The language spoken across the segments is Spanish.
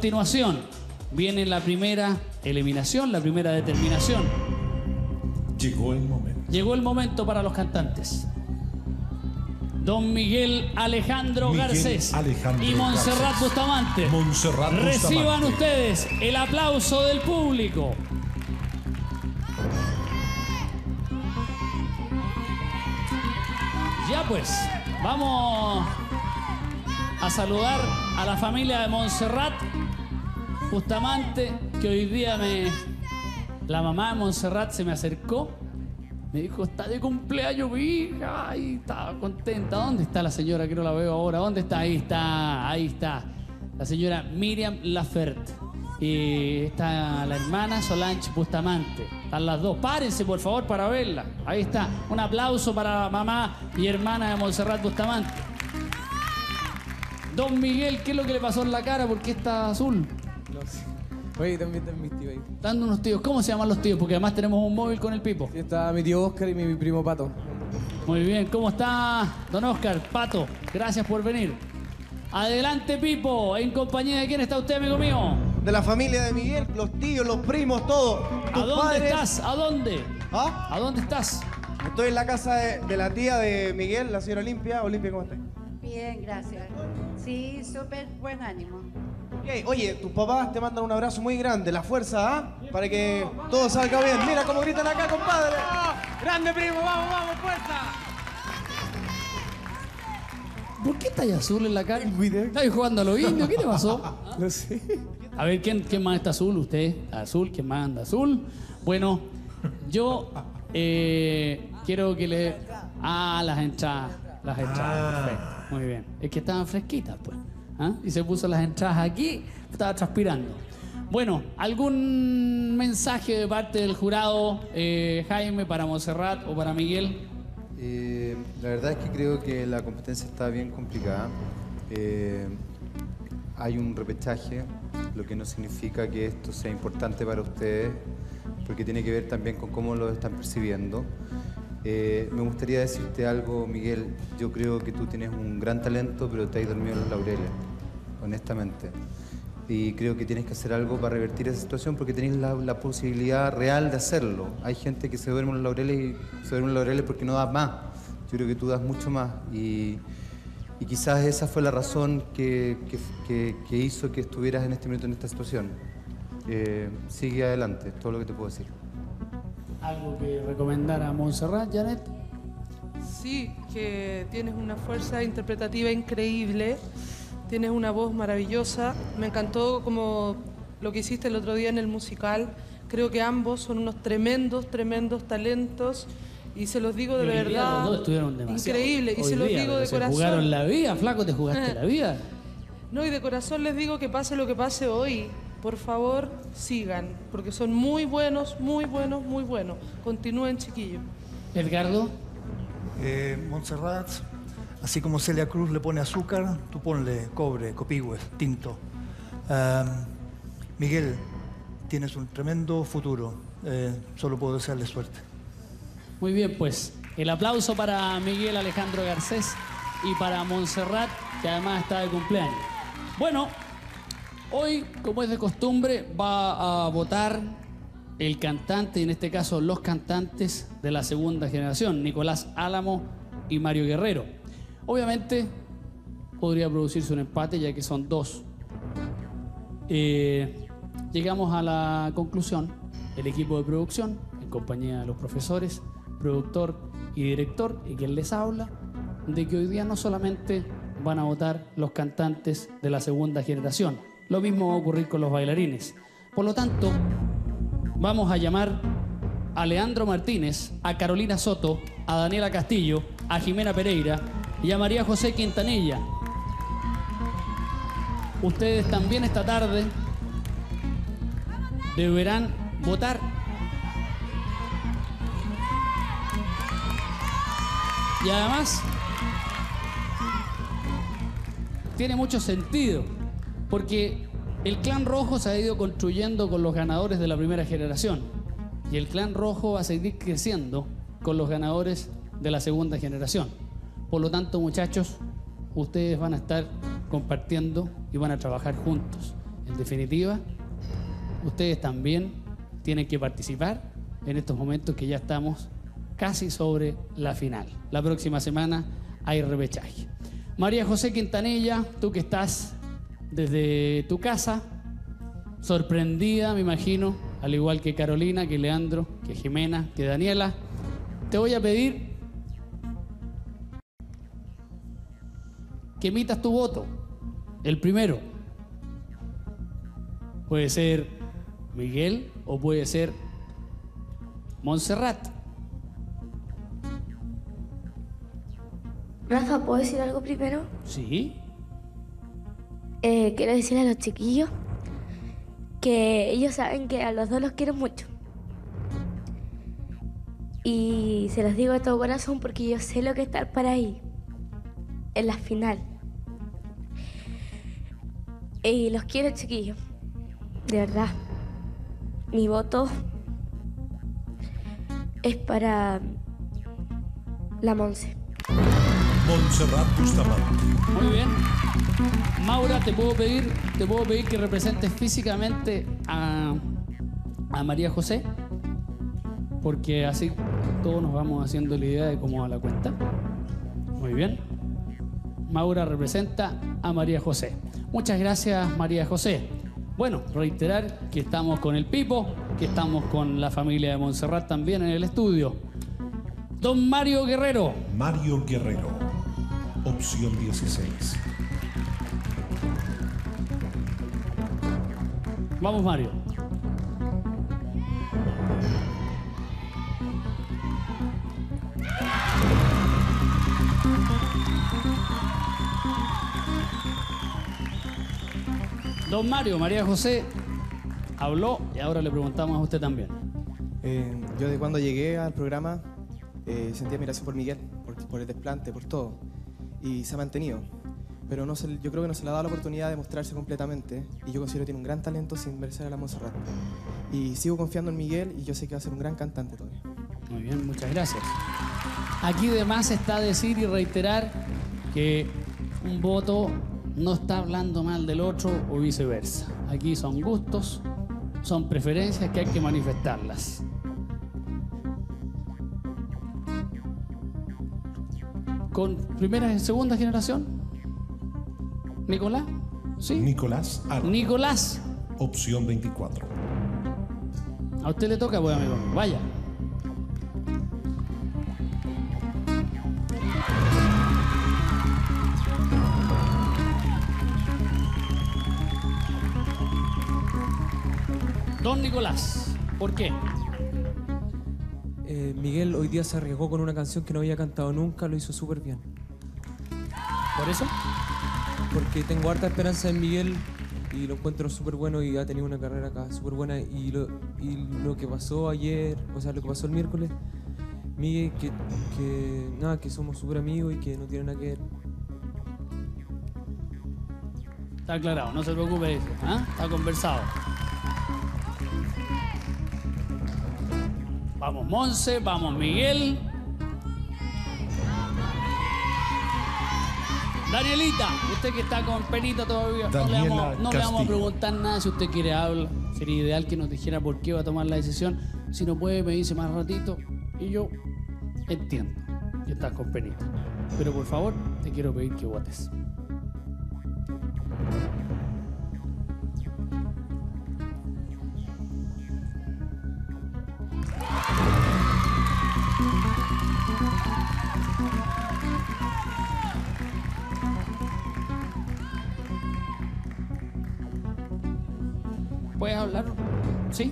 continuación viene la primera eliminación, la primera determinación. Llegó el momento. Llegó el momento para los cantantes. Don Miguel Alejandro Garcés y Montserrat Bustamante. Reciban ustedes el aplauso del público. Ya pues, vamos a saludar a la familia de Montserrat Bustamante, que hoy día la mamá de Montserrat se me acercó. Me dijo, está de cumpleaños mi hija. Y estaba contenta. ¿Dónde está la señora que no la veo ahora? ¿Dónde está? Ahí está, ahí está. La señora Miriam Lafert. Y está la hermana Solange Bustamante. Están las dos. Párense, por favor, para verla. Ahí está. Un aplauso para mamá y hermana de Montserrat Bustamante. Don Miguel, ¿qué es lo que le pasó en la cara? ¿Por qué está azul? No sé. Oye, también están mis tíos ahí. Están unos tíos. ¿Cómo se llaman los tíos? Porque además tenemos un móvil con el Pipo. Sí, está mi tío Oscar y mi primo Pato. Muy bien. ¿Cómo está, don Oscar? Pato, gracias por venir. Adelante, Pipo. ¿En compañía de quién está usted, amigo mío? De la familia de Miguel, los tíos, los primos, todos. ¿A dónde estás? ¿A dónde? ¿Ah? ¿A dónde estás? Estoy en la casa de la tía de Miguel, la señora Olimpia. Olimpia, ¿cómo estás? Bien, gracias. Sí, súper buen ánimo. Okay. Oye, tus papás te mandan un abrazo muy grande, la fuerza, ¿ah? Para que todo salga bien. Mira cómo gritan acá, compadre. ¡Grande, primo! ¡Vamos, vamos, fuerza! ¿Por qué estáis azul en la cara? ¿Estáis jugando a los indios? ¿Qué te pasó? No sé. A ver, ¿quién más está azul? ¿Usted? ¿Azul? ¿Quién más anda azul? Bueno, yo quiero que le... Ah, las entradas. Las entradas, perfecto. Muy bien. Es que estaban fresquitas, pues. ¿Ah? Y se puso las entradas aquí, estaba transpirando. Bueno, ¿algún mensaje de parte del jurado, Jaime, para Montserrat o para Miguel? La verdad es que creo que la competencia está bien complicada. Hay un repechaje, lo que no significa que esto sea importante para ustedes, porque tiene que ver también con cómo lo están percibiendo. Me gustaría decirte algo, Miguel. Yo creo que tú tienes un gran talento, pero te has dormido en los laureles, honestamente. Y creo que tienes que hacer algo para revertir esa situación, porque tenés la posibilidad real de hacerlo. Hay gente que se duerme en los laureles y se duerme en los laureles porque no da más. Yo creo que tú das mucho más. Y quizás esa fue la razón que hizo que estuvieras en este momento en esta situación. Sigue adelante, es todo lo que te puedo decir. ¿Algo que recomendar a Montserrat, Janet? Sí, que tienes una fuerza interpretativa increíble, tienes una voz maravillosa. Me encantó como lo que hiciste el otro día en el musical. Creo que ambos son unos tremendos, tremendos talentos. Y se los digo de verdad. Los dos estuvieron demasiado. Increíble. Y Hoy se los día, digo de se corazón. jugaron la vida, flaco, te jugaste la vida. No, y de corazón les digo que pase lo que pase hoy. Por favor, sigan, porque son muy buenos, muy buenos, muy buenos. Continúen, chiquillos. Edgardo. Montserrat, así como Celia Cruz le pone azúcar, tú ponle cobre, copihue, tinto. Miguel, tienes un tremendo futuro. Solo puedo desearle suerte. Muy bien, pues el aplauso para Miguel Alejandro Garcés y para Montserrat, que además está de cumpleaños. Bueno, hoy, como es de costumbre, va a votar el cantante, y en este caso los cantantes de la segunda generación, Nicolás Álamo y Mario Guerrero. Obviamente podría producirse un empate, ya que son dos. Llegamos a la conclusión, el equipo de producción, en compañía de los profesores, productor y director, y quien les habla, de que hoy día no solamente van a votar los cantantes de la segunda generación, lo mismo va a ocurrir con los bailarines. Por lo tanto, vamos a llamar a Leandro Martínez, a Carolina Soto, a Daniela Castillo, a Jimena Pereira y a María José Quintanilla. Ustedes también esta tarde deberán votar. Y además, tiene mucho sentido, porque el clan rojo se ha ido construyendo con los ganadores de la primera generación, y el clan rojo va a seguir creciendo con los ganadores de la segunda generación. Por lo tanto, muchachos, ustedes van a estar compartiendo y van a trabajar juntos. En definitiva, ustedes también tienen que participar en estos momentos que ya estamos casi sobre la final. La próxima semana hay repechaje. María José Quintanilla, tú que estás desde tu casa, sorprendida, me imagino, al igual que Carolina, que Leandro, que Jimena, que Daniela, te voy a pedir que emitas tu voto, el primero. Puede ser Miguel o puede ser Montserrat. Rafa, ¿puedo decir algo primero? Sí. Quiero decirle a los chiquillos que ellos saben que a los dos los quiero mucho. Y se los digo de todo corazón porque yo sé lo que es estar para ahí, en la final. Y los quiero, chiquillos, de verdad. Mi voto es para la Monse. Montserrat Bustamante. Muy bien. Maura, te puedo pedir que representes físicamente a María José, porque así todos nos vamos haciendo la idea de cómo va la cuenta. Muy bien. Maura representa a María José. Muchas gracias, María José. Bueno, reiterar que estamos con el Pipo, que estamos con la familia de Montserrat también en el estudio. Don Mario Guerrero. Mario Guerrero. Opción 16. Vamos, Mario. Don Mario, María José habló y ahora le preguntamos a usted también. Yo de cuando llegué al programa sentí admiración por Miguel, por el desplante, por todo. Y se ha mantenido. Pero yo creo que no se le ha dado la oportunidad de mostrarse completamente. Y yo considero que tiene un gran talento sin merecer a la Montserrat. Y sigo confiando en Miguel y yo sé que va a ser un gran cantante todavía. Muy bien, muchas gracias. Aquí de más está decir y reiterar que un voto no está hablando mal del otro o viceversa. Aquí son gustos, son preferencias que hay que manifestarlas. ¿Con primera y segunda generación? ¿Nicolás? ¿Sí? Nicolás Ara. Nicolás. Opción 24. A usted le toca, pues, amigo. Vaya. Don Nicolás, ¿por qué? Miguel hoy día se arriesgó con una canción que no había cantado nunca, lo hizo súper bien. ¿Por eso? Porque tengo harta esperanza en Miguel y lo encuentro súper bueno y ha tenido una carrera acá súper buena. Y lo que pasó ayer, o sea, lo que pasó el miércoles, Miguel, que somos súper amigos y que no tiene nada que ver. Está aclarado, no se preocupe de eso. ¿Ah? Está conversado. Vamos Monse, vamos Miguel. Danielita, usted que está con penita todavía, no le vamos a preguntar nada. Si usted quiere hablar, sería ideal que nos dijera por qué va a tomar la decisión. Si no puede, me dice más ratito y yo entiendo que estás con penita. Pero por favor, te quiero pedir que votes. ¿Puedes hablar? ¿Sí?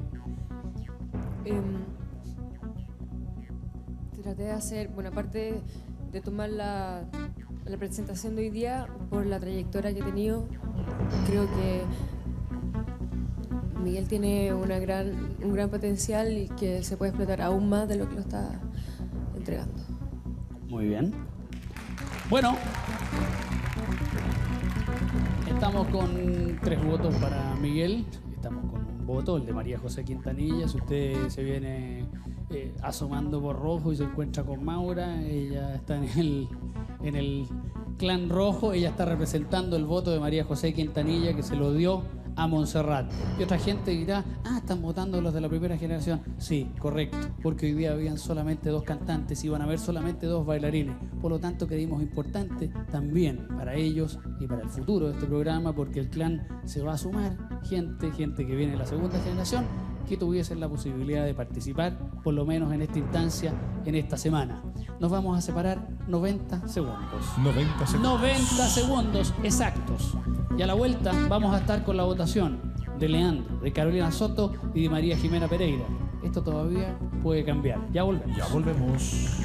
Traté de hacer, bueno, aparte de tomar la presentación de hoy día, por la trayectoria que he tenido, creo que Miguel tiene un gran potencial y que se puede explotar aún más de lo que lo está entregando. Muy bien. Bueno, estamos con 3 votos para Miguel. Estamos con un voto, el de María José Quintanilla. Si usted se viene asomando por rojo y se encuentra con Maura, ella está en el clan rojo. Ella está representando el voto de María José Quintanilla, que se lo dio a Montserrat. Y otra gente dirá, están votando los de la primera generación. Sí, correcto, porque hoy día habían solamente 2 cantantes y iban a haber solamente 2 bailarines. Por lo tanto, creímos importante también para ellos y para el futuro de este programa, porque el clan se va a sumar gente que viene de la segunda generación, que tuviesen la posibilidad de participar, por lo menos en esta instancia, en esta semana. Nos vamos a separar 90 segundos. 90 segundos. 90 segundos exactos. Y a la vuelta vamos a estar con la votación de Leandro, de Carolina Soto y de María Jimena Pereira. Esto todavía puede cambiar. Ya volvemos. Ya volvemos.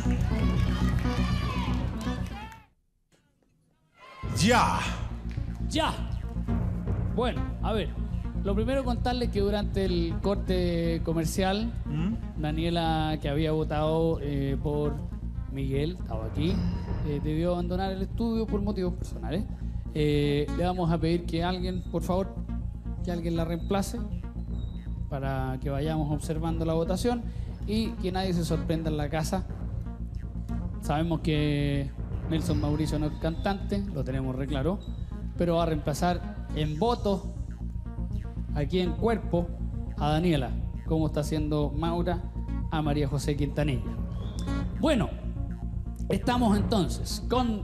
Ya. Ya. Bueno, a ver. Lo primero contarles que durante el corte comercial, Daniela, que había votado por Miguel, estaba aquí, debió abandonar el estudio por motivos personales. Le vamos a pedir que alguien, por favor, que alguien la reemplace para que vayamos observando la votación y que nadie se sorprenda en la casa. Sabemos que Nelson Mauricio no es cantante, lo tenemos re claro, pero va a reemplazar en votos, aquí en cuerpo, a Daniela, como está haciendo Maura a María José Quintanilla. Bueno, estamos entonces con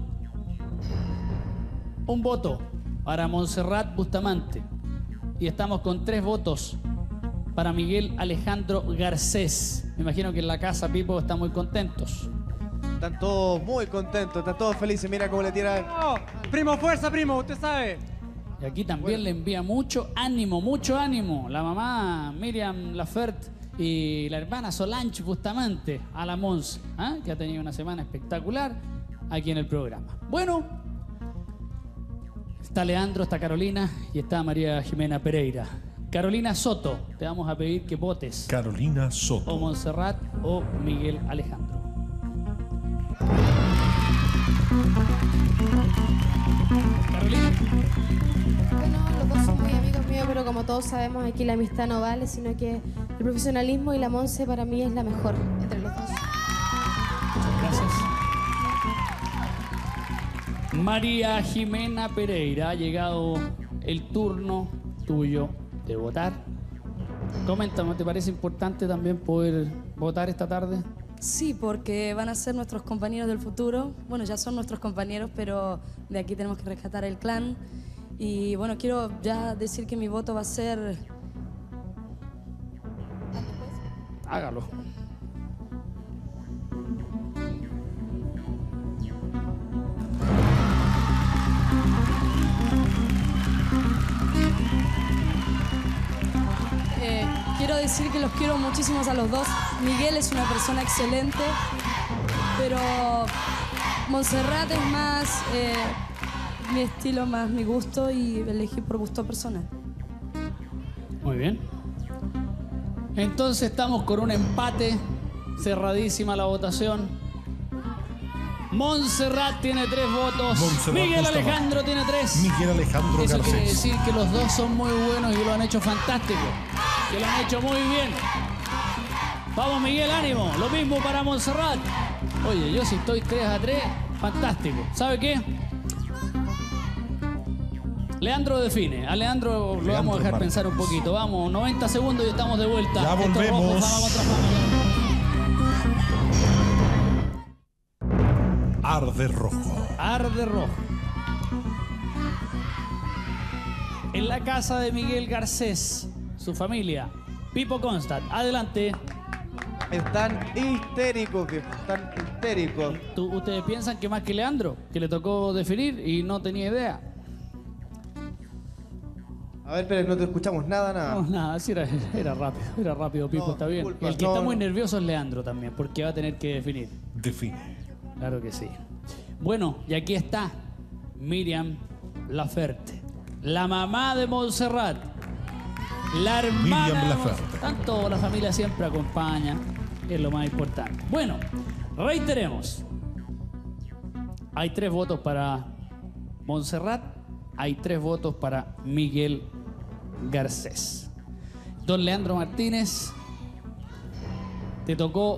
un voto para Montserrat Bustamante y estamos con 3 votos para Alejandro Garcés. Me imagino que en la casa, Pipo, están muy contentos. Están todos muy contentos, están todos felices. Mira cómo le tiran. Oh, primo, fuerza, primo, usted sabe. Y aquí también le envía mucho ánimo, la mamá Miriam Laferte y la hermana Solange Bustamante a la Mons, que ha tenido una semana espectacular aquí en el programa. Bueno, está Leandro, está Carolina y está María Jimena Pereira. Carolina Soto, te vamos a pedir que votes. Carolina Soto. O Montserrat o Miguel Alejandro. Carolina. Bueno, los dos son muy amigos míos, pero como todos sabemos, aquí la amistad no vale, sino que el profesionalismo y la Monse para mí es la mejor entre los dos. Muchas gracias. María Jimena Pereira, ha llegado el turno tuyo de votar. Coméntame, ¿te parece importante también poder votar esta tarde? Sí, porque van a ser nuestros compañeros del futuro. Bueno, ya son nuestros compañeros, pero de aquí tenemos que rescatar el clan. Y bueno, quiero ya decir que mi voto va a ser... Hágalo. Quiero decir que los quiero muchísimos a los dos. Miguel es una persona excelente, pero Montserrat es más mi estilo, más mi gusto, y elegí por gusto personal. Muy bien. Entonces estamos con un empate, cerradísima la votación. Montserrat tiene 3 votos. Montserrat Miguel Bustamante. Alejandro tiene 3. Miguel Alejandro Eso Garcés. quiere decir que los dos son muy buenos y lo han hecho fantástico. Que lo han hecho muy bien. Vamos, Miguel, ánimo. Lo mismo para Montserrat. Oye, yo si estoy 3-3, fantástico. ¿Sabe qué? Leandro define. A Leandro lo vamos a dejar Martínez. pensar un poquito. Vamos, 90 segundos y estamos de vuelta. Ya Esto es volvemos. Rojo, Fama contra Fama. Arde rojo. Arde rojo. En la casa de Miguel Garcés, su familia, Pipo Constant. Adelante. Están histéricos, viejo. Están histéricos. ¿Ustedes piensan que más que Leandro, que le tocó definir y no tenía idea? A ver, Pérez, no te escuchamos nada. No, nada, sí era rápido, Pipo, No, está bien. disculpa, El que no, está muy no. nervioso es Leandro también, porque va a tener que definir. Define. Claro que sí. Bueno, y aquí está Miriam Laferte, la mamá de Montserrat, la hermana Miriam de Laferte. Montserrat. Tanto la familia siempre acompaña, que es lo más importante. Bueno, reiteremos. Hay 3 votos para Montserrat, hay 3 votos para Miguel Garcés. Don Leandro Martínez, te tocó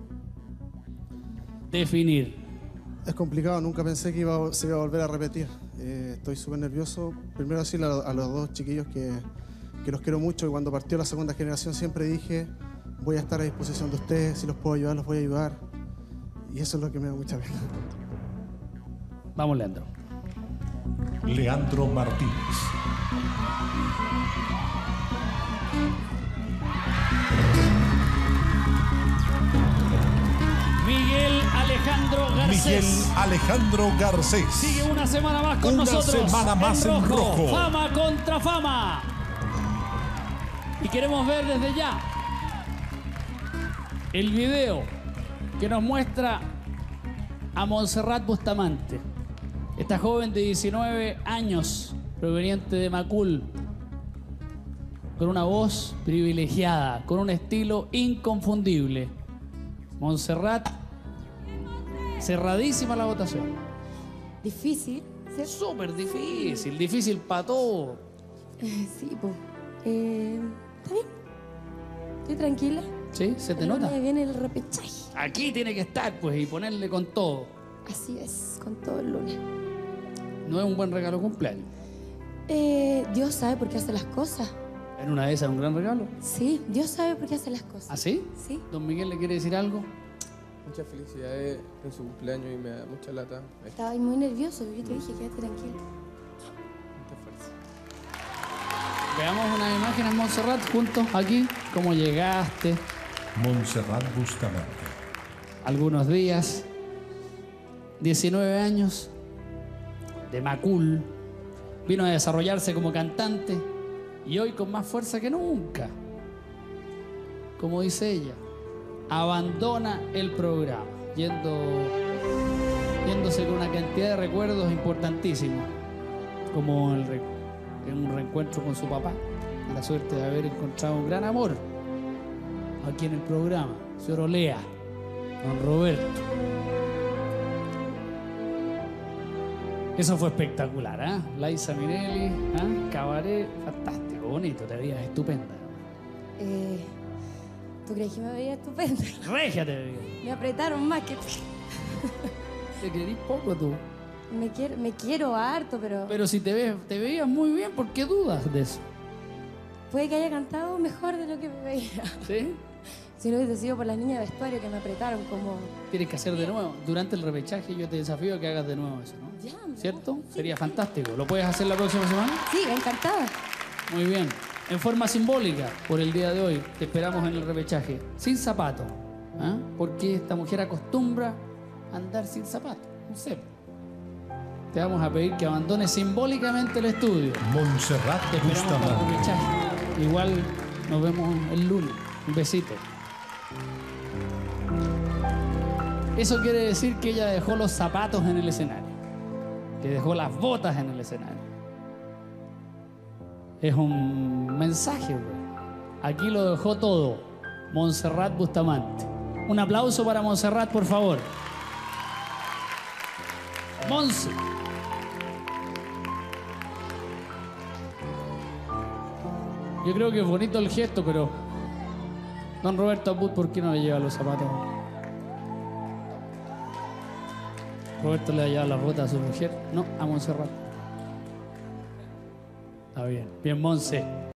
definir. Es complicado, nunca pensé que se iba a volver a repetir. Estoy súper nervioso. Primero decirle a los dos chiquillos que los quiero mucho y cuando partió la segunda generación siempre dije voy a estar a disposición de ustedes, si los puedo ayudar, los voy a ayudar. Y eso es lo que me da mucha pena. Vamos, Leandro. Leandro Martínez. Miguel Alejandro Garcés. Miguel Alejandro Garcés. Sigue una semana más con nosotros. Una semana más en rojo. Fama contra fama. Y queremos ver desde ya el video que nos muestra a Montserrat Bustamante. Esta joven de 19 años, proveniente de Macul, con una voz privilegiada, con un estilo inconfundible. Montserrat, cerradísima la votación. Difícil. Súper difícil, difícil para todo. Sí, pues. ¿Está bien? Estoy tranquila. ¿Sí? ¿Se te El nota? lunes viene el repechaje. Aquí tiene que estar, pues, y ponerle con todo. Así es, con todo el lunes. No es un buen regalo de cumpleaños. Dios sabe por qué hace las cosas. ¿En una de esas un gran regalo? Sí, Dios sabe por qué hace las cosas. ¿Ah, sí? Sí. ¿Don Miguel le quiere decir algo? Muchas felicidades en su cumpleaños y me da mucha lata. Estaba ahí muy nervioso, yo te dije, quédate tranquilo. Mucha fuerza. Veamos unas imágenes, Montserrat, juntos aquí. ¿Cómo llegaste? Montserrat Bustamante. Algunos días. 19 años. De Macul. Vino a desarrollarse como cantante. Y hoy con más fuerza que nunca. Como dice ella, abandona el programa. Yéndose con una cantidad de recuerdos importantísimos. Como en un reencuentro con su papá. La suerte de haber encontrado un gran amor. Aquí en el programa. Señor Olea. Don Roberto. Eso fue espectacular, ¿eh? Laisa Minelli, ¿eh? Cabaret, fantástico, bonito, te veías estupenda. ¿Tú crees que me veía estupenda? Regia te veías. Me apretaron más que... Te querís poco tú. Me quiero harto, pero... Pero si te veías muy bien, ¿por qué dudas de eso? Puede que haya cantado mejor de lo que me veía. ¿Sí? Si no hubiese sido por las niñas de vestuario que me apretaron como... Tienes que hacer de nuevo. Durante el repechaje yo te desafío a que hagas de nuevo eso, ¿no? Ya, ¿Cierto? Sería fantástico. ¿Lo puedes hacer la próxima semana? Sí, encantada. Muy bien. En forma simbólica, por el día de hoy, te esperamos en el repechaje. Sin zapato. ¿Ah? Porque esta mujer acostumbra a andar sin zapato. No sé. Te vamos a pedir que abandones simbólicamente el estudio. Montserrat Te esperamos para el Bustamante. repechaje. Igual nos vemos el lunes. Un besito. Eso quiere decir que ella dejó los zapatos en el escenario. Que dejó las botas en el escenario. Es un mensaje, güey. Aquí lo dejó todo. Montserrat Bustamante. Un aplauso para Montserrat, por favor. Monse. Yo creo que es bonito el gesto, pero... Don Roberto Abud, ¿por qué no le lleva los zapatos? Roberto le ha llevado las botas a su mujer. No, a Montserrat. Está bien. Bien, Monse.